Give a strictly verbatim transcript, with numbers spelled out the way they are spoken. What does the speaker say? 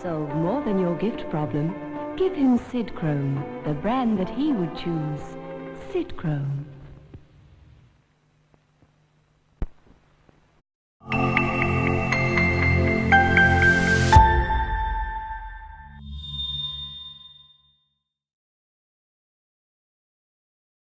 solve more than your gift problem, give him Sidchrome, the brand that he would choose. Sidchrome.